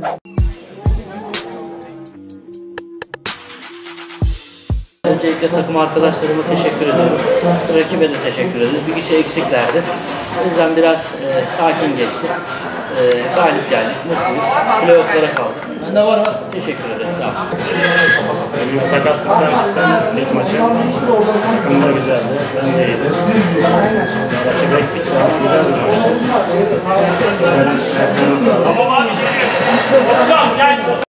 Öncelikle takım arkadaşlarıma teşekkür ediyorum. Rakibe de teşekkür ederiz. Bir kişi eksiklerdi. O yüzden biraz sakin geçti. Galip geldik, mutluyuz. Playoff'lara kaldık. Teşekkür ederiz, sağ olun. Benim sakatlıktan çıktım ilk maçı. Takım da güzeldi, ben de iyiydim. Rakip eksikti ama güzel bir maçtı. Ben her sağ olun.